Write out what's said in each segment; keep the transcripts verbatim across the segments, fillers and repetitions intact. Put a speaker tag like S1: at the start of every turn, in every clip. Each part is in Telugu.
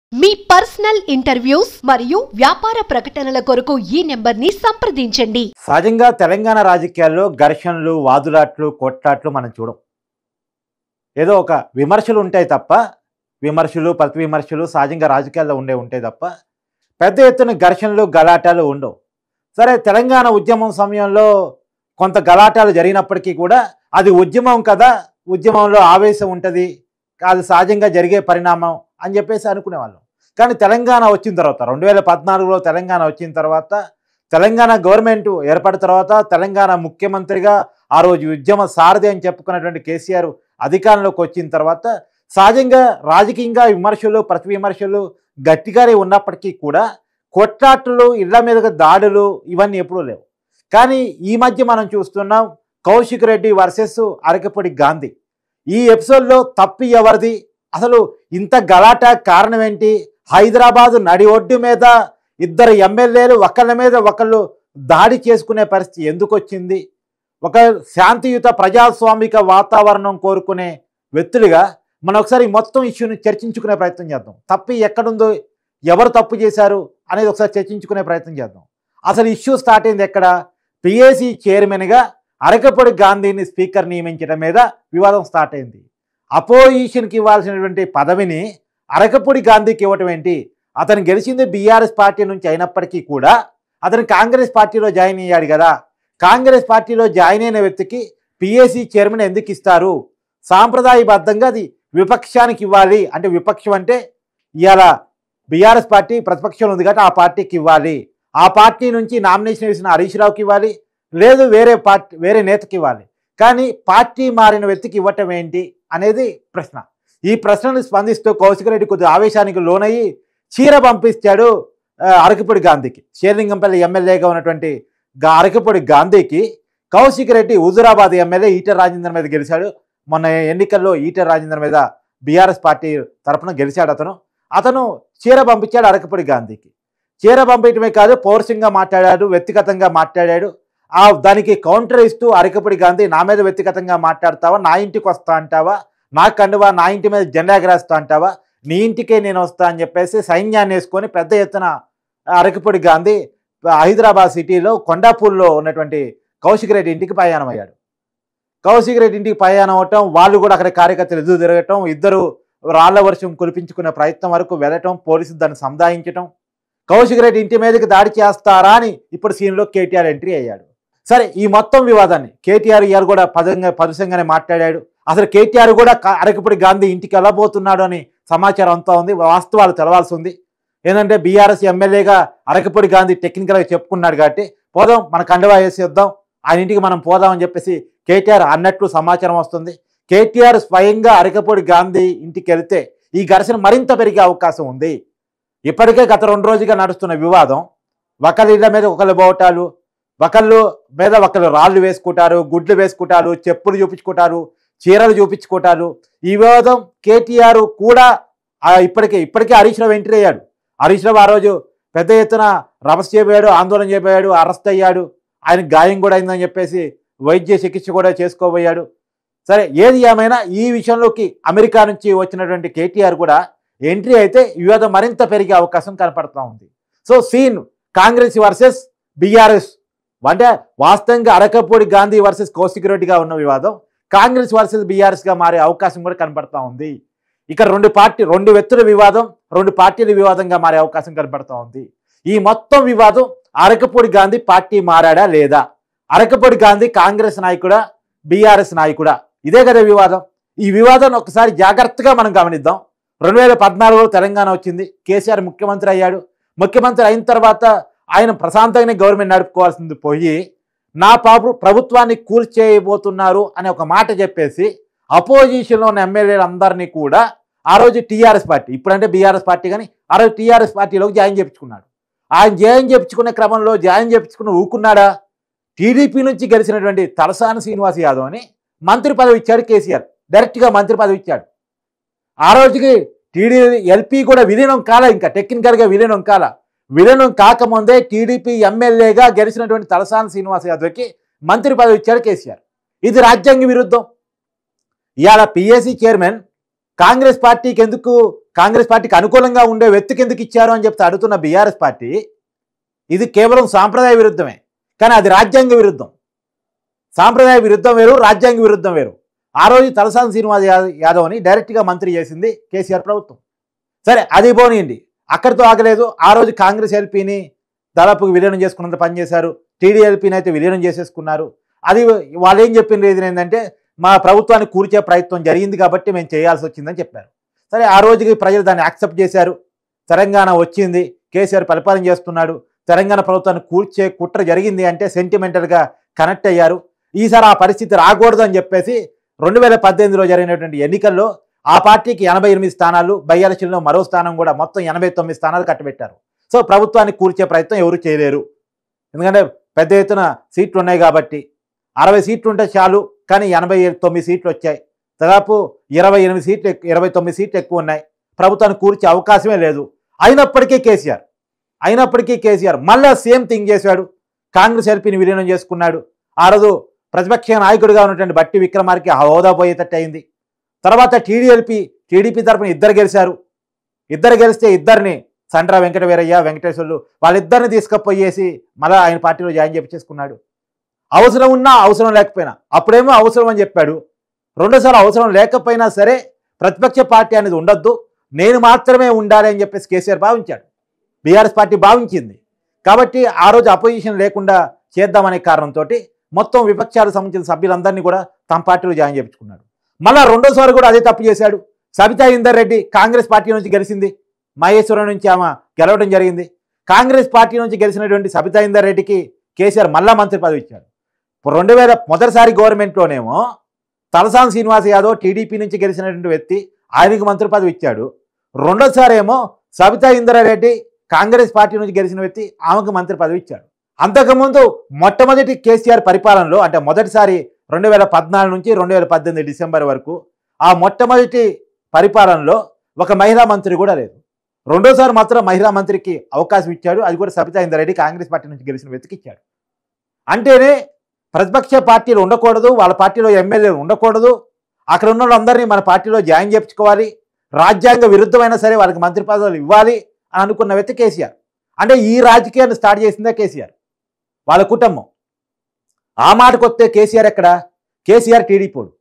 S1: మీ పర్సనల్ ఇంటర్వ్యూస్ మరియు వ్యాపార ప్రకటనల కొరకు ఈ నెంబర్ని సంప్రదించండి.
S2: సహజంగా తెలంగాణ రాజకీయాల్లో ఘర్షణలు, వాదులాట్లు, కొట్లాట్లు మనం చూడం. ఏదో ఒక విమర్శలు ఉంటాయి తప్ప, విమర్శలు, ప్రతి విమర్శలు సహజంగా రాజకీయాల్లో ఉండే ఉంటాయి తప్ప పెద్ద ఎత్తున ఘర్షణలు, గలాటాలు ఉండవు. సరే, తెలంగాణ ఉద్యమం సమయంలో కొంత గలాటాలు జరిగినప్పటికీ కూడా అది ఉద్యమం కదా, ఉద్యమంలో ఆవేశం ఉంటుంది, అది సహజంగా జరిగే పరిణామం అని చెప్పేసి అనుకునేవాళ్ళం. కానీ తెలంగాణ వచ్చిన తర్వాత రెండు వేల పద్నాలుగులో తెలంగాణ వచ్చిన తర్వాత తెలంగాణ గవర్నమెంట్ ఏర్పడిన తర్వాత తెలంగాణ ముఖ్యమంత్రిగా ఆ రోజు ఉద్యమ సారథి అని చెప్పుకున్నటువంటి కేసీఆర్ అధికారంలోకి వచ్చిన తర్వాత సహజంగా రాజకీయంగా విమర్శలు, ప్రతి విమర్శలు గట్టిగానే ఉన్నప్పటికీ కూడా కొట్లాట్లు, ఇళ్ల మీదగా దాడులు ఇవన్నీ ఎప్పుడూ లేవు. కానీ ఈ మధ్య మనం చూస్తున్నాం కౌశిక్ రెడ్డి వర్సెస్ అరకపూడి గాంధీ. ఈ ఎపిసోడ్లో తప్పు ఎవరిది, అసలు ఇంత గలాట కారణం ఏంటి, హైదరాబాదు నడి ఒడ్డు మీద ఇద్దరు ఎమ్మెల్యేలు ఒకళ్ళ మీద ఒకళ్ళు దాడి చేసుకునే పరిస్థితి ఎందుకు వచ్చింది, ఒక శాంతియుత ప్రజాస్వామిక వాతావరణం కోరుకునే వ్యక్తులుగా మనం ఒకసారి మొత్తం ఇష్యూని చర్చించుకునే ప్రయత్నం చేద్దాం. తప్పు ఎక్కడుందో, ఎవరు తప్పు చేశారు అనేది ఒకసారి చర్చించుకునే ప్రయత్నం చేద్దాం. అసలు ఇష్యూ స్టార్ట్ అయింది ఎక్కడ, పిఏసీ చైర్మన్గా అరకపూడి గాంధీని స్పీకర్ నియమించడం మీద వివాదం స్టార్ట్ అయింది. అపోజిషన్కి ఇవ్వాల్సినటువంటి పదవిని అరకపూడి గాంధీకి ఇవ్వటం ఏంటి, అతను గెలిచింది బీఆర్ఎస్ పార్టీ నుంచి అయినప్పటికీ కూడా అతను కాంగ్రెస్ పార్టీలో జాయిన్ అయ్యాడు కదా, కాంగ్రెస్ పార్టీలో జాయిన్ అయిన వ్యక్తికి పిఏసీ చైర్మన్ ఎందుకు ఇస్తారు, సాంప్రదాయబద్ధంగా అది విపక్షానికి ఇవ్వాలి, అంటే విపక్షం అంటే ఇవాళ బీఆర్ఎస్ పార్టీ ప్రతిపక్షంలో ఉంది కాబట్టి ఆ పార్టీకి ఇవ్వాలి, ఆ పార్టీ నుంచి నామినేషన్ వేసిన హరీష్ రావుకి ఇవ్వాలి, లేదు వేరే పార్టీ వేరే నేతకి ఇవ్వాలి, కానీ పార్టీ మారిన వ్యక్తికి ఇవ్వటం ఏంటి అనేది ప్రశ్న. ఈ ప్రశ్నను స్పందిస్తూ కౌశిక్ రెడ్డి కొద్ది ఆవేశానికి లోనయ్యి చీర పంపిస్తాడు అరకపూడి గాంధీకి. షేర్లింగంపల్లి ఎమ్మెల్యేగా ఉన్నటువంటి అరకపూడి గాంధీకి కౌశిక్ రెడ్డి హుజూరాబాద్ ఎమ్మెల్యే ఈటెల రాజేందర్ మీద గెలిచాడు. మొన్న ఎన్నికల్లో ఈటెల రాజేందర్ మీద బీఆర్ఎస్ పార్టీ తరఫున గెలిచాడు. అతను అతను చీర పంపించాడు అరకపూడి గాంధీకి. చీర పంపించడమే కాదు, పౌరుషంగా మాట్లాడాడు, వ్యక్తిగతంగా మాట్లాడాడు. ఆ దానికి కౌంటర్ ఇస్తూ అరకపూడి గాంధీ, నా మీద వ్యక్తిగతంగా మాట్లాడతావా, నా ఇంటికి వస్తా అంటావా, నా కండువా నా ఇంటి మీద జెండా ఎగరేస్తా అంటావా, నీ ఇంటికే నేను వస్తా అని చెప్పేసి సైన్యాన్ని వేసుకొని పెద్ద ఎత్తున అరకపూడి గాంధీ హైదరాబాద్ సిటీలో కొండాపూర్లో ఉన్నటువంటి కౌశిక్ రెడ్డి ఇంటికి ప్రయాణం అయ్యాడు. కౌశిక్ రెడ్డి ఇంటికి ప్రయాణం అవటం, వాళ్ళు కూడా అక్కడ కార్యకర్తలు ఎదురు తిరగటం, ఇద్దరు రాళ్ల వర్షం కురిపించుకునే ప్రయత్నం వరకు వెళ్ళటం, పోలీసులు దాన్ని సముదాయించటం, కౌశిక్ రెడ్డి ఇంటి మీదకి దాడి చేస్తారా అని ఇప్పుడు సీన్లో కేటీఆర్ ఎంట్రీ అయ్యాడు. సరే, ఈ మొత్తం వివాదాన్ని కేటీఆర్ ఇయర్ కూడా పదంగా పరుషంగానే మాట్లాడాడు. అసలు కేటీఆర్ కూడా అరకపూడి గాంధీ ఇంటికి వెళ్ళబోతున్నాడు అని సమాచారం అంతా ఉంది, వాస్తవాలు తెలవాల్సి ఉంది. ఏంటంటే బీఆర్ఎస్ ఎమ్మెల్యేగా అరకపూడి గాంధీ టెక్నికల్గా చెప్పుకున్నాడు కాబట్టి పోదాం, మన కండువా వేసి వద్దాం, ఆయన ఇంటికి మనం పోదాం అని చెప్పేసి కేటీఆర్ అన్నట్లు సమాచారం వస్తుంది. కేటీఆర్ స్వయంగా అరకపూడి గాంధీ ఇంటికి వెళితే ఈ ఘర్షణ మరింత పెరిగే అవకాశం ఉంది. ఇప్పటికే గత రెండు రోజులుగా నడుస్తున్న వివాదం, ఒకళ్ళ ఇళ్ళ మీద ఒకళ్ళు పోవటాలు, ఒకళ్ళు మీద ఒకళ్ళు రాళ్ళు వేసుకుంటారు, గుడ్లు వేసుకుంటారు, చెప్పులు చూపించుకుంటారు, చీరలు చూపించుకుంటారు. ఈ వివాదం కేటీఆర్ కూడా ఇప్పటికే ఇప్పటికే హరీష్ రావు ఎంట్రీ అయ్యాడు. హరీష్ రావు ఆ రోజు పెద్ద ఎత్తున రమస్ చేయబోయాడు, ఆందోళన చేయబోయాడు, అరెస్ట్ అయ్యాడు, ఆయనకు గాయం కూడా అయిందని చెప్పేసి వైద్య చికిత్స కూడా చేసుకోబోయాడు. సరే, ఏది ఏమైనా ఈ విషయంలోకి అమెరికా నుంచి వచ్చినటువంటి కేటీఆర్ కూడా ఎంట్రీ అయితే వివాదం మరింత పెరిగే అవకాశం కనపడుతూ ఉంది. So scene Congress versus BRS, అంటే వాస్తవంగా అరకపూడి గాంధీ వర్సెస్ కౌశిక్ రెడ్డిగా ఉన్న వివాదం కాంగ్రెస్ వర్సెస్ బీఆర్ఎస్గా మారే అవకాశం కూడా కనపడుతూ ఉంది. ఇక్కడ రెండు పార్టీ రెండు వ్యక్తుల వివాదం రెండు పార్టీల వివాదంగా మారే అవకాశం కనపడుతూ ఉంది. ఈ మొత్తం వివాదం అరకపూడి గాంధీ పార్టీ మారాడా లేదా, అరకపూడి గాంధీ కాంగ్రెస్ నాయకుడా బీఆర్ఎస్ నాయకుడా, ఇదే కదా వివాదం. ఈ వివాదాన్ని ఒకసారి జాగ్రత్తగా మనం గమనిద్దాం. రెండు వేల పద్నాలుగులో తెలంగాణ వచ్చింది, కేసీఆర్ ముఖ్యమంత్రి అయ్యాడు. ముఖ్యమంత్రి అయిన తర్వాత ఆయన ప్రశాంతంగానే గవర్నమెంట్ నడుపుకోవాల్సింది పోయి నా పాపు ప్రభుత్వాన్ని కూల్చేయబోతున్నారు అనే ఒక మాట చెప్పేసి అపోజిషన్లో ఉన్న ఎమ్మెల్యేలు అందరినీ కూడా ఆ రోజు టీఆర్ఎస్ పార్టీ, ఇప్పుడంటే బీఆర్ఎస్ పార్టీ కానీ ఆ రోజు టీఆర్ఎస్ పార్టీలోకి జాయిన్ చేయించుకున్నాడు. ఆయన జాయిన్ చేయించుకునే క్రమంలో జాయిన్ చేయించుకుని ఊకున్నాడా, టీడీపీ నుంచి గెలిచినటువంటి తలసాని శ్రీనివాస్ యాదవ్ అని మంత్రి పదవి ఇచ్చాడు కేసీఆర్, డైరెక్ట్గా మంత్రి పదవి ఇచ్చాడు. ఆ రోజుకి టీడీ ఎల్పీ కూడా విలీనం కాల, ఇంకా టెక్నికల్గా విలీనం కాల. విలీనం కాకముందే టీడీపీ ఎమ్మెల్యేగా గెలిచినటువంటి తలసాని శ్రీనివాస్ యాదవ్కి మంత్రి పదవి ఇచ్చాడు కేసీఆర్. ఇది రాజ్యాంగ విరుద్ధం. ఇవాళ పిఏసీ చైర్మన్ కాంగ్రెస్ పార్టీకి ఎందుకు కాంగ్రెస్ పార్టీకి అనుకూలంగా ఉండే వ్యక్తికి ఎందుకు ఇచ్చారు అని చెప్తే అడుగుతున్న బీఆర్ఎస్ పార్టీ ఇది కేవలం సాంప్రదాయ విరుద్ధమే, కానీ అది రాజ్యాంగ విరుద్ధం. సాంప్రదాయ విరుద్ధం వేరు, రాజ్యాంగ విరుద్ధం వేరు. ఆ రోజు తలసాని శ్రీనివాస్ యాదవ్ అని డైరెక్ట్గా మంత్రి చేసింది కేసీఆర్ ప్రభుత్వం. సరే అది పోనీయండి, అక్కడితో ఆగలేదు. ఆ రోజు కాంగ్రెస్ ఎల్పీని దాదాపు విలీనం చేసుకున్నంత పనిచేశారు, టీడీఎల్పీని అయితే విలీనం చేసేసుకున్నారు. అది వాళ్ళు ఏం చెప్పిన రీజన్ ఏంటంటే మా ప్రభుత్వాన్ని కూర్చే ప్రయత్నం జరిగింది కాబట్టి మేము చేయాల్సి వచ్చిందని చెప్పారు. సరే ఆ రోజుకి ప్రజలు దాన్ని యాక్సెప్ట్ చేశారు. తెలంగాణ వచ్చింది, కేసీఆర్ పరిపాలన చేస్తున్నాడు, తెలంగాణ ప్రభుత్వాన్ని కూర్చే కుట్ర జరిగింది అంటే సెంటిమెంటల్గా కనెక్ట్ అయ్యారు. ఈసారి ఆ పరిస్థితి రాకూడదు అని చెప్పేసి రెండు వేల పద్దెనిమిదిలో జరిగినటువంటి ఎన్నికల్లో ఆ పార్టీకి ఎనభై ఎనిమిది స్థానాలు, బై ఎలక్షన్లో మరో స్థానం కూడా మొత్తం ఎనభై తొమ్మిది స్థానాలు కట్టబెట్టారు. సో ప్రభుత్వాన్ని కూర్చే ప్రయత్నం ఎవరు చేయలేరు, ఎందుకంటే పెద్ద ఎత్తున సీట్లు ఉన్నాయి కాబట్టి. అరవై సీట్లు ఉంటే చాలు, కానీ ఎనభై తొమ్మిది సీట్లు వచ్చాయి. దాదాపు ఇరవై ఎనిమిది సీట్లు ఇరవై తొమ్మిది సీట్లు ఎక్కువ ఉన్నాయి. ప్రభుత్వాన్ని కూర్చే అవకాశమే లేదు. అయినప్పటికీ కేసీఆర్ అయినప్పటికీ కేసీఆర్ మళ్ళీ సేమ్ థింగ్ చేశాడు. కాంగ్రెస్ ఎల్పీని విలీనం చేసుకున్నాడు. ఆ రోజు ప్రతిపక్ష నాయకుడిగా ఉన్నటువంటి బట్టి విక్రమార్కి హోదా పోయేటట్టు అయింది. తర్వాత టీడీఎల్పీ టీడీపీ తరఫున ఇద్దరు గెలిచారు. ఇద్దరు గెలిస్తే ఇద్దరిని సండ్ర వెంకట వీరయ్య, వెంకటేశ్వర్లు వాళ్ళిద్దరిని తీసుకుపోయేసి మళ్ళీ ఆయన పార్టీలో జాయిన్ చేపించేసుకున్నాడు. అవసరం ఉన్నా అవసరం లేకపోయినా, అప్పుడేమో అవసరం అని చెప్పాడు, రెండోసారి అవసరం లేకపోయినా సరే ప్రతిపక్ష పార్టీ అనేది ఉండొద్దు, నేను మాత్రమే ఉండాలి అని చెప్పేసి కేసీఆర్ భావించాడు, బీఆర్ఎస్ పార్టీ భావించింది. కాబట్టి ఆ రోజు అపోజిషన్ లేకుండా చేద్దామనే కారణంతో మొత్తం విపక్షాలకు సంబంధించిన సభ్యులందరినీ కూడా తమ పార్టీలో జాయిన్ చేయించుకున్నాడు. మళ్ళీ రెండోసారి కూడా అదే తప్పు చేశాడు. సబితా ఇందర్ రెడ్డి కాంగ్రెస్ పార్టీ నుంచి గెలిచింది, మహేశ్వరం నుంచి ఆమె గెలవడం జరిగింది. కాంగ్రెస్ పార్టీ నుంచి గెలిచినటువంటి సబితా ఇందర్ రెడ్డికి కేసీఆర్ మళ్ళా మంత్రి పదవి ఇచ్చాడు. రెండు వేల మొదటిసారి గవర్నమెంట్లోనేమో తలసాని శ్రీనివాస్ యాదవ్ టీడీపీ నుంచి గెలిచినటువంటి వ్యక్తి, ఆయనకి మంత్రి పదవి ఇచ్చాడు. రెండోసారి ఏమో సబితా ఇంద్రారెడ్డి కాంగ్రెస్ పార్టీ నుంచి గెలిచిన వ్యక్తి, ఆమెకు మంత్రి పదవి ఇచ్చాడు. అంతకుముందు మొట్టమొదటి కేసీఆర్ పరిపాలనలో అంటే మొదటిసారి రెండు వేల పద్నాలుగు నుంచి రెండు వేల పద్దెనిమిది డిసెంబర్ వరకు ఆ మొట్టమొదటి పరిపాలనలో ఒక మహిళా మంత్రి కూడా లేదు. రెండోసారి మాత్రం మహిళా మంత్రికి అవకాశం ఇచ్చాడు, అది కూడా సబితా ఇంద్రారెడ్డి కాంగ్రెస్ పార్టీ నుంచి గెలిచిన వ్యక్తికి ఇచ్చాడు. అంటేనే ప్రతిపక్ష పార్టీలు ఉండకూడదు, వాళ్ళ పార్టీలో ఎమ్మెల్యేలు ఉండకూడదు, అక్కడ ఉన్న వాళ్ళందరినీ మన పార్టీలో జాయిన్ చేయించుకోవాలి, రాజ్యాంగ విరుద్ధమైనా సరే వాళ్ళకి మంత్రి పదవులు ఇవ్వాలి అని అనుకున్న వ్యక్తి కేసీఆర్. అంటే ఈ రాజకీయాన్ని స్టార్ట్ చేసిందే కేసీఆర్, వాళ్ళ కుటుంబం. ఆ మాటకు వస్తే కేసీఆర్ ఎక్కడ? కేసీఆర్ టీడీపీడు.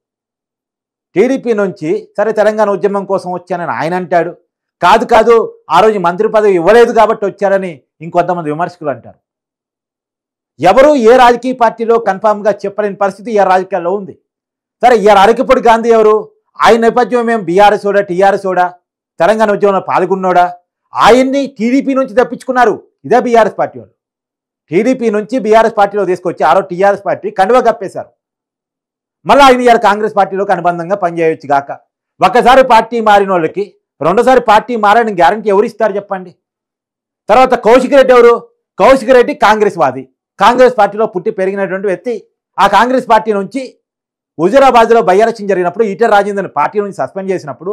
S2: టీడీపీ నుంచి సరే తెలంగాణ ఉద్యమం కోసం వచ్చానని ఆయన అంటాడు. కాదు కాదు ఆ రోజు మంత్రి పదవి ఇవ్వలేదు కాబట్టి వచ్చారని ఇంకొంతమంది విమర్శకులు అంటారు. ఎవరు ఏ రాజకీయ పార్టీలో కన్ఫామ్గా చెప్పలేని పరిస్థితి ఈ రాజకీయాల్లో ఉంది. సరే ఇయర్ అరకిపూడి గాంధీ ఎవరు? ఆయన నేపథ్యం మేము బీఆర్ఎస్ ఓడా టీఆర్ఎస్ ఓడా తెలంగాణ ఉద్యమంలో పాల్గొన్నోడా? ఆయన్ని టీడీపీ నుంచి తప్పించుకున్నారు ఇదే బీఆర్ఎస్ పార్టీ వాళ్ళు. టీడీపీ నుంచి బీఆర్ఎస్ పార్టీలో తీసుకొచ్చి ఆ రోజు టీఆర్ఎస్ పార్టీ కండువా కప్పేశారు. మళ్ళీ ఆయన ఇవాళ కాంగ్రెస్ పార్టీలోకి అనుబంధంగా పనిచేయవచ్చు గాక. ఒక్కసారి పార్టీ మారిన వాళ్ళకి రెండోసారి పార్టీ మారని గ్యారంటీ ఎవరు ఇస్తారు చెప్పండి? తర్వాత కౌశిక్ రెడ్డి ఎవరు? కౌశిక్ రెడ్డి కాంగ్రెస్ వాది, కాంగ్రెస్ పార్టీలో పుట్టి పెరిగినటువంటి వ్యక్తి. ఆ కాంగ్రెస్ పార్టీ నుంచి హుజూరాబాద్లో బై ఎలక్షన్ జరిగినప్పుడు ఈటెల రాజేందర్ని పార్టీ నుంచి సస్పెండ్ చేసినప్పుడు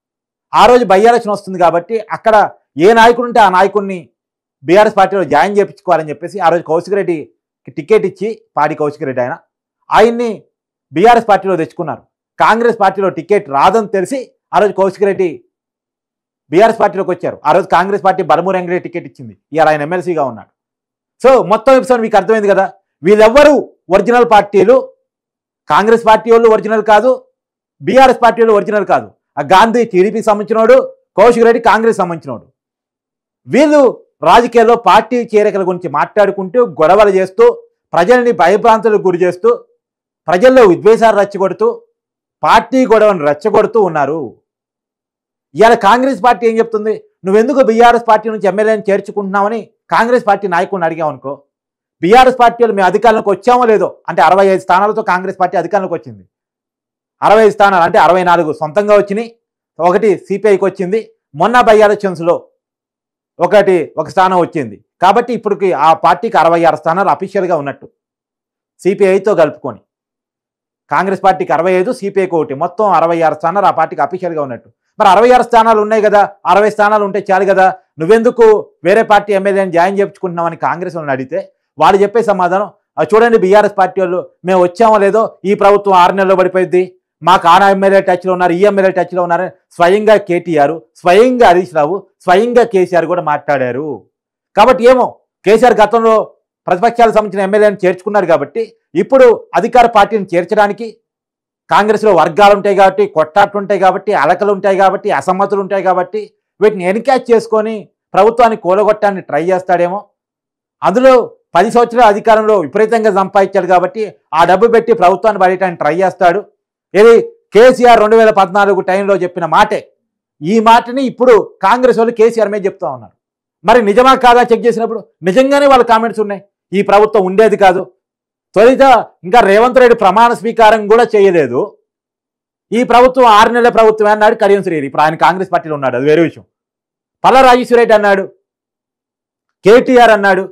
S2: ఆ రోజు బై ఎలక్షన్ వస్తుంది కాబట్టి అక్కడ ఏ నాయకుడు ఉంటే ఆ నాయకుడిని బీఆర్ఎస్ పార్టీలో జాయిన్ చేయించుకోవాలని చెప్పేసి ఆ రోజు కౌశిక్ రెడ్డికి టికెట్ ఇచ్చి, పాడి కౌశిక్ రెడ్డి ఆయన, ఆయన్ని బీఆర్ఎస్ పార్టీలో తెచ్చుకున్నారు. కాంగ్రెస్ పార్టీలో టికెట్ రాదని తెలిసి ఆ రోజు కౌశిక్ రెడ్డి బీఆర్ఎస్ పార్టీలోకి వచ్చారు. ఆ రోజు కాంగ్రెస్ పార్టీ బలమూరి వెంకటరెడ్డి టికెట్ ఇచ్చింది, ఇవాళ ఆయన ఎమ్మెల్సీగా ఉన్నాడు. సో మొత్తం ఎపిసోడ్ మీకు అర్థమైంది కదా. వీళ్ళెవ్వరూ ఒరిజినల్ పార్టీలు, కాంగ్రెస్ పార్టీ వాళ్ళు ఒరిజినల్ కాదు, బీఆర్ఎస్ పార్టీ వాళ్ళు ఒరిజినల్ కాదు. ఆ గాంధీ టీడీపీకి సంబంధించినోడు, కౌశిక్ రెడ్డి కాంగ్రెస్ సంబంధించినోడు. వీళ్ళు రాజకీయాల్లో పార్టీ చేరికల గురించి మాట్లాడుకుంటూ గొడవలు చేస్తూ ప్రజల్ని భయభ్రాంతులకు గురి చేస్తూ ప్రజల్లో విద్వేషాలు రెచ్చగొడుతూ పార్టీ గొడవను రెచ్చగొడుతూ ఉన్నారు. ఇవాళ కాంగ్రెస్ పార్టీ ఏం చెప్తుంది? నువ్వెందుకు బీఆర్ఎస్ పార్టీ నుంచి ఎమ్మెల్యేని చేర్చుకుంటున్నామని కాంగ్రెస్ పార్టీ నాయకుడిని అడిగామనుకో, బీఆర్ఎస్ పార్టీలు మేము అధికారంలోకి వచ్చామో లేదో అంటే అరవై ఐదు స్థానాలతో కాంగ్రెస్ పార్టీ అధికారంలోకి వచ్చింది. అరవై ఐదు స్థానాలు అంటే అరవై నాలుగు సొంతంగా వచ్చినాయి, ఒకటి సిపిఐకి వచ్చింది. మొన్న బై ఎలక్షన్స్లో ఒకటి ఒక స్థానం వచ్చింది. కాబట్టి ఇప్పటికి ఆ పార్టీకి అరవై ఆరు స్థానాలు అఫీషియల్గా ఉన్నట్టు సిపిఐతో కలుపుకొని. కాంగ్రెస్ పార్టీకి అరవై ఐదు, సిపిఐకి ఒకటి, మొత్తం అరవై ఆరు స్థానాలు ఆ పార్టీకి అఫీషియల్గా ఉన్నట్టు. మరి అరవై ఆరు స్థానాలు ఉన్నాయి కదా, అరవై స్థానాలు ఉంటే చాలు కదా, నువ్వెందుకు వేరే పార్టీ ఎమ్మెల్యేని జాయిన్ చేయించుకుంటున్నామని కాంగ్రెస్ వాళ్ళని అడిగితే వాళ్ళు చెప్పే సమాధానం, చూడండి బీఆర్ఎస్ పార్టీ వాళ్ళు మేము వచ్చామో లేదో ఈ ప్రభుత్వం ఆరు నెలల్లో పడిపోయింది, మాకు ఆ ఎమ్మెల్యే టచ్లో ఉన్నారు, ఈ ఎమ్మెల్యే టచ్లో ఉన్నారు స్వయంగా కేటీఆర్, స్వయంగా హరీష్ రావు, స్వయంగా కేసీఆర్ కూడా మాట్లాడారు. కాబట్టి ఏమో కేసీఆర్ గతంలో ప్రతిపక్షాలకు సంబంధించిన ఎమ్మెల్యేని చేర్చుకున్నారు కాబట్టి ఇప్పుడు అధికార పార్టీని చేర్చడానికి కాంగ్రెస్లో వర్గాలు ఉంటాయి కాబట్టి, కొట్టాట్లు ఉంటాయి కాబట్టి, అలకలు ఉంటాయి కాబట్టి, అసమ్మతులు ఉంటాయి కాబట్టి వీటిని ఎన్కాచ్ చేసుకొని ప్రభుత్వాన్ని కూలగొట్టడానికి ట్రై చేస్తాడేమో. అందులో పది సంవత్సరాల అధికారంలో విపరీతంగా సంపాదించాడు కాబట్టి ఆ డబ్బు పెట్టి ప్రభుత్వాన్ని పడేయడానికి ట్రై చేస్తాడు. ఇది కేసీఆర్ రెండు వేల పద్నాలుగు టైంలో చెప్పిన మాటే. ఈ మాటని ఇప్పుడు కాంగ్రెస్ వాళ్ళు కేసీఆర్ మీద చెప్తా ఉన్నారు. మరి నిజమా కాదా చెక్ చేసినప్పుడు నిజంగానే వాళ్ళ కామెంట్స్ ఉన్నాయి. ఈ ప్రభుత్వం ఉండేది కాదు, తొలిత ఇంకా రేవంత్ రెడ్డి ప్రమాణ స్వీకారం కూడా చేయలేదు, ఈ ప్రభుత్వం ఆరు నెలల ప్రభుత్వం అన్నాడు కడియం శ్రీహరి. ఇప్పుడు ఆయన కాంగ్రెస్ పార్టీలో ఉన్నాడు, అది వేరే విషయం. పల్లా రాజేశ్వర రెడ్డి అన్నాడు, కేటీఆర్ అన్నాడు.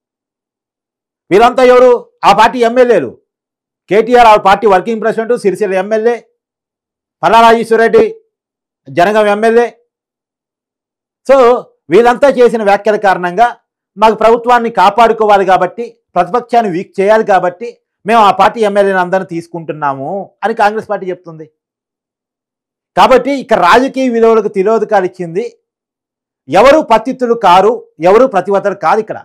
S2: వీళ్ళంతా ఎవరు? ఆ పార్టీ ఎమ్మెల్యేలు. కేటీఆర్ ఆ party working president, Sircilla MLA, Palla Rajeshwara Reddy Jangaon MLA. So వీళ్ళంతా చేసిన వ్యాఖ్యల కారణంగా మాకు ప్రభుత్వాన్ని కాపాడుకోవాలి కాబట్టి, ప్రతిపక్షాన్ని వీక్ చేయాలి కాబట్టి మేము ఆ పార్టీ ఎమ్మెల్యేని అందరినీ తీసుకుంటున్నాము అని కాంగ్రెస్ పార్టీ చెప్తుంది. కాబట్టి ఇక్కడ రాజకీయ విలువలకు తిలోదకాలు ఇచ్చింది ఎవరు పతిత్తులు కారు, ఎవరు ప్రతివతలు కాదు. ఇక్కడ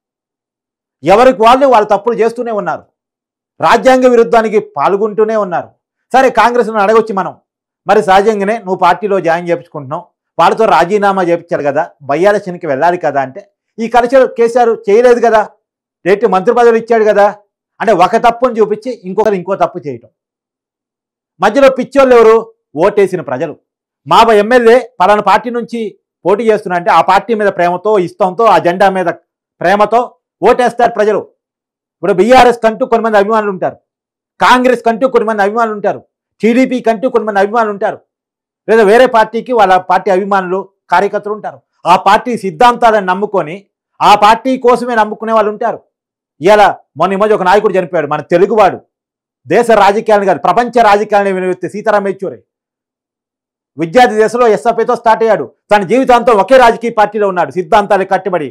S2: ఎవరికి వాళ్ళు వాళ్ళ తప్పులు చేస్తూనే ఉన్నారు, రాజ్యాంగ విరుద్ధానికి పాల్గొంటూనే ఉన్నారు. సరే కాంగ్రెస్ను అడగొచ్చి మనం, మరి సహజంగానే నువ్వు పార్టీలో జాయిన్ చేయించుకుంటున్నావు, వాళ్ళతో రాజీనామా చేయించారు కదా, బయ్యాలక్ష్మికి వెళ్ళాలి కదా అంటే ఈ కల్చర్ కేసీఆర్ చేయలేదు కదా, రేటు మంత్రి పదవులు ఇచ్చాడు కదా అంటే ఒక తప్పుని చూపించి ఇంకొకరు ఇంకో తప్పు చేయటం. మధ్యలో పిచ్చోళ్ళు ఎవరు? ఓటేసిన ప్రజలు. మా ఎమ్మెల్యే పలానా పార్టీ నుంచి పోటీ చేస్తున్నా అంటే ఆ పార్టీ మీద ప్రేమతో, ఇష్టంతో, ఆ జెండా మీద ప్రేమతో ఓటేస్తారు ప్రజలు. ఇప్పుడు బీఆర్ఎస్ కంటూ కొంతమంది అభిమానులు ఉంటారు, కాంగ్రెస్ కంటూ కొంతమంది అభిమానులు ఉంటారు, టీడీపీ కంటూ కొంతమంది అభిమానులు ఉంటారు, లేదా వేరే పార్టీకి వాళ్ళ పార్టీ అభిమానులు కార్యకర్తలు ఉంటారు. ఆ పార్టీ సిద్ధాంతాలను నమ్ముకొని ఆ పార్టీ కోసమే నమ్ముకునే వాళ్ళు ఉంటారు. ఇలా మొన్న ఈ మధ్య ఒక నాయకుడు చనిపోయాడు, మన తెలుగువాడు, దేశ రాజకీయాలను కాదు ప్రపంచ రాజకీయాలను వినియోగిస్తే సీతారాం యెచూరి. విద్యార్థి దశలో ఎస్ఎఫ్ఐతో స్టార్ట్ అయ్యాడు, తన జీవితాంతం ఒకే రాజకీయ పార్టీలో ఉన్నాడు, సిద్ధాంతాలకు కట్టుబడి.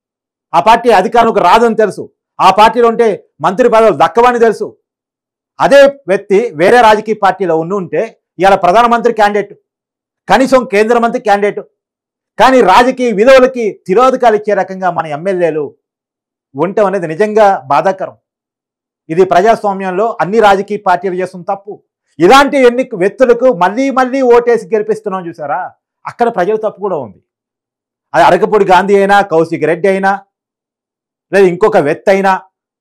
S2: ఆ పార్టీ అధికారంలోకి రాదని తెలుసు, ఆ పార్టీలో ఉంటే మంత్రి పదవులు దక్కవని తెలుసు. అదే వ్యక్తి వేరే రాజకీయ పార్టీలో ఉండి ఉంటే ఇవాళ ప్రధానమంత్రి క్యాండిడేట్, కనీసం కేంద్ర మంత్రి క్యాండిడేట్. కానీ రాజకీయ విలువలకి తిరోధకాలు ఇచ్చే రకంగా మన ఎమ్మెల్యేలు ఉండటం అనేది నిజంగా బాధాకరం. ఇది ప్రజాస్వామ్యంలో అన్ని రాజకీయ పార్టీలు చేస్తున్న తప్పు. ఇలాంటి ఎన్ని వ్యక్తులకు మళ్ళీ మళ్ళీ ఓటేసి గెలిపిస్తున్నాం చూసారా, అక్కడ ప్రజల తప్పు కూడా ఉంది. అది అరకపూడి గాంధీ అయినా, కౌశిక్ రెడ్డి అయినా, లేదా ఇంకొక వ్యక్తి అయినా,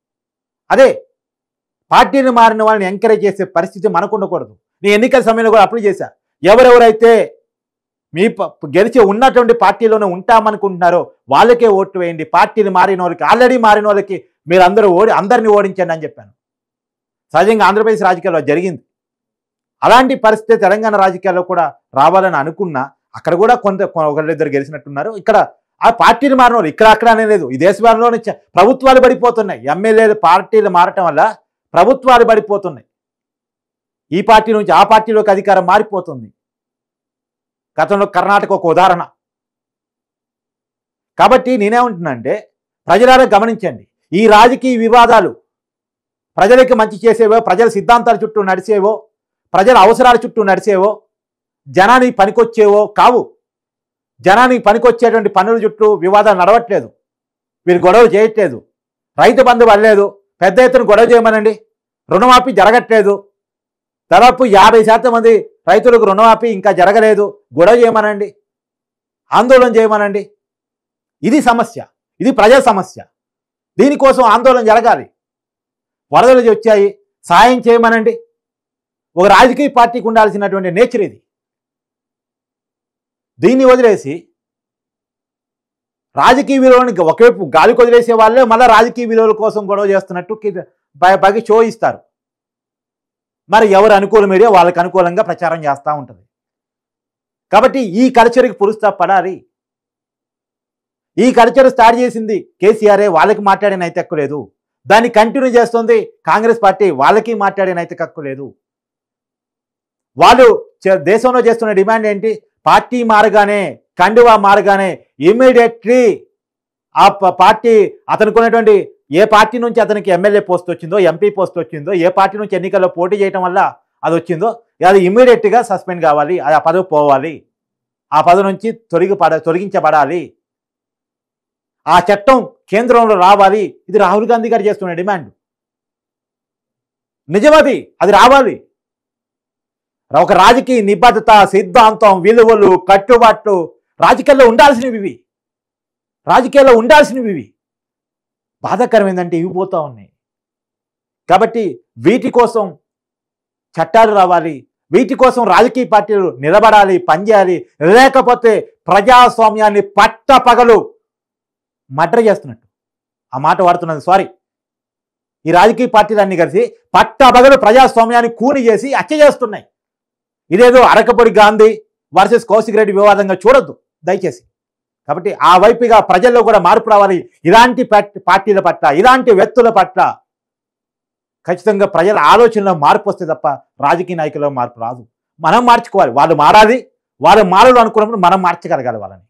S2: అదే పార్టీని మారిన వాళ్ళని ఎంకరేజ్ చేసే పరిస్థితి మనకు ఉండకూడదు. నేను ఎన్నికల సమయంలో కూడా అప్లై చేశా, ఎవరెవరైతే మీ గెలిచి ఉన్నటువంటి పార్టీలోనే ఉంటామనుకుంటున్నారో వాళ్ళకే ఓటు వేయండి, పార్టీని మారిన వాళ్ళకి, ఆల్రెడీ మారిన వాళ్ళకి మీరు అందరూ ఓడి అందరినీ ఓడించండి అని చెప్పాను. సహజంగా ఆంధ్రప్రదేశ్ రాజకీయాల్లో జరిగింది అలాంటి పరిస్థితి. తెలంగాణ రాజకీయాల్లో కూడా రావాలని అనుకున్నా అక్కడ కూడా కొంత ఒకరిద్దరు గెలిచినట్టున్నారు. ఇక్కడ ఆ పార్టీని మారిన వాళ్ళు ఇక్కడ అక్కడ అనే లేదు, ఈ దేశంలోనే ప్రభుత్వాలు పడిపోతున్నాయి. ఎమ్మెల్యేలు పార్టీలు మారటం వల్ల ప్రభుత్వాలు పడిపోతున్నాయి. ఈ పార్టీ నుంచి ఆ పార్టీలోకి అధికారం మారిపోతుంది. గతంలో కర్ణాటక ఒక ఉదాహరణ. కాబట్టి నేనేమంటున్నానంటే ప్రజలారా గమనించండి, ఈ రాజకీయ వివాదాలు ప్రజలకి మంచి చేసేవో, ప్రజల సిద్ధాంతాల చుట్టూ నడిచేవో, ప్రజల అవసరాల చుట్టూ నడిచేవో, జనానికి పనికొచ్చేవో కావు. జనానికి పనికొచ్చేటువంటి పనుల చుట్టూ వివాదాలు నడవట్లేదు, వీరు గొడవ చేయట్లేదు. రైతు బంధు పడలేదు, పెద్ద ఎత్తున గొడవ చేయమనండి. రుణమాఫీ జరగట్లేదు, దాదాపు యాభై శాతం మంది రైతులకు రుణమాఫీ ఇంకా జరగలేదు, గొడవ చేయమనండి, ఆందోళన చేయమనండి. ఇది సమస్య, ఇది ప్రజా సమస్య. దీనికోసం ఆందోళన జరగాలి. వరదలు వచ్చాయి, సాయం చేయమనండి. ఒక రాజకీయ పార్టీకి ఉండాల్సినటువంటి నేచర్ ఇది. దీన్ని వదిలేసి రాజకీయ విలువలను ఒకవైపు గాలికి వదిలేసే వాళ్ళే మళ్ళీ రాజకీయ విలువల కోసం గొడవ చేస్తున్నట్టు పైకి షో ఇస్తారు. మరి ఎవరు అనుకూల మీడియా వాళ్ళకి అనుకూలంగా ప్రచారం చేస్తూ ఉంటుంది. కాబట్టి ఈ కల్చర్కి పురుస్తా పడాలి. ఈ కల్చర్ స్టార్ట్ చేసింది కేసీఆరే, వాళ్ళకి మాట్లాడే నైతిక హక్కు లేదు. దాన్ని కంటిన్యూ చేస్తుంది కాంగ్రెస్ పార్టీ, వాళ్ళకి మాట్లాడే నైతిక హక్కు లేదు. వాళ్ళు దేశంలో చేస్తున్న డిమాండ్ ఏంటి? పార్టీ మారగానే, కండువా మారగానే ఇమ్మీడియట్లీ ఆ పార్టీ అతనికి ఉన్నటువంటి ఏ పార్టీ నుంచి అతనికి ఎమ్మెల్యే పోస్ట్ వచ్చిందో, ఎంపీ పోస్ట్ వచ్చిందో, ఏ పార్టీ నుంచి ఎన్నికల్లో పోటీ చేయడం వల్ల అది వచ్చిందో అది ఇమ్మీడియట్గా సస్పెండ్ కావాలి, అది ఆ పదవి పోవాలి, ఆ పదవి నుంచి తొలగి పడ తొలగించబడాలి, ఆ చట్టం కేంద్రంలో రావాలి. ఇది రాహుల్ గాంధీ గారు చేస్తున్న డిమాండ్. నిజమది, అది రావాలి. ఒక రాజకీయ నిబద్ధత, సిద్ధాంతం, విలువలు, కట్టుబాట్లు రాజకీయాల్లో ఉండాల్సినవి ఇవి. రాజకీయాల్లో ఉండాల్సినవి ఇవి. బాధాకరం ఏంటంటే ఇవి పోతా ఉన్నాయి. కాబట్టి వీటి కోసం చట్టాలు రావాలి, వీటి కోసం రాజకీయ పార్టీలు నిలబడాలి, పనిచేయాలి. లేకపోతే ప్రజాస్వామ్యాన్ని పట్టపగలు మర్డర్ చేస్తున్నట్టు, ఆ మాట వాడుతున్నది సారీ, ఈ రాజకీయ పార్టీలన్నీ కలిసి పట్టపగలు ప్రజాస్వామ్యాన్ని కూని చేసి హత్య చేస్తున్నాయి. ఇదేదో అరకపొడి గాంధీ వర్సెస్ కౌశిక్ రెడ్డి వివాదంగా చూడొద్దు దయచేసి. కాబట్టి ఆ వైపుగా ప్రజల్లో కూడా మార్పు రావాలి. ఇలాంటి పార్టీల పట్ల, ఇలాంటి వ్యక్తుల పట్ల ఖచ్చితంగా ప్రజల ఆలోచనలో మార్పు వస్తే తప్ప రాజకీయ నాయకుల్లో మార్పు రాదు. మనం మార్చుకోవాలి. వాళ్ళు మారాలి, వాళ్ళు మారాలి అనుకున్నప్పుడు మనం మార్చగలగాలి వాళ్ళని.